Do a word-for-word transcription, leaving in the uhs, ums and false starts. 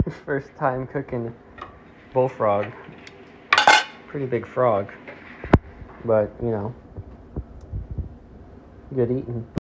First time cooking bullfrog. Pretty big frog. But, you know, good eating.